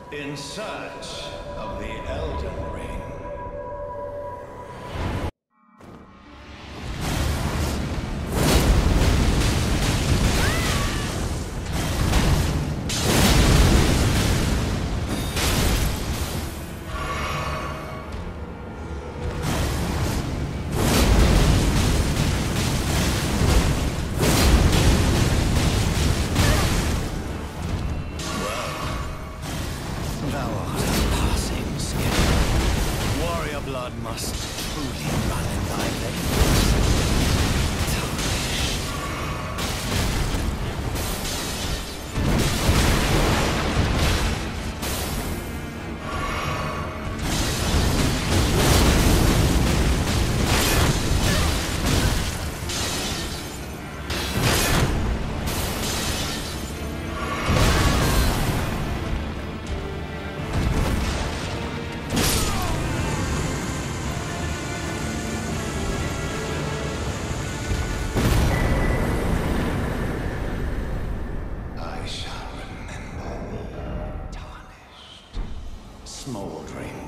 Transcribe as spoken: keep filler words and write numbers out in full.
In search of the Elden Ring. Thou art a passing skill. Warrior blood must truly run in thy veins. Smoldering.